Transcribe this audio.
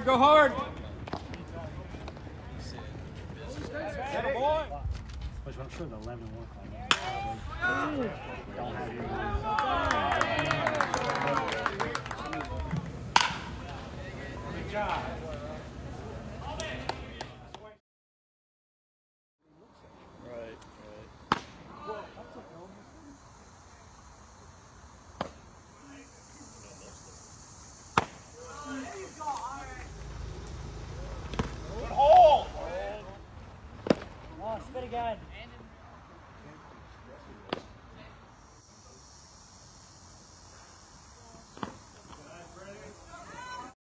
hard, go hard. Get it, boy. Which I'm sure the 11-1 don't have you. Good job. Right. Good hole. Oh, spit again.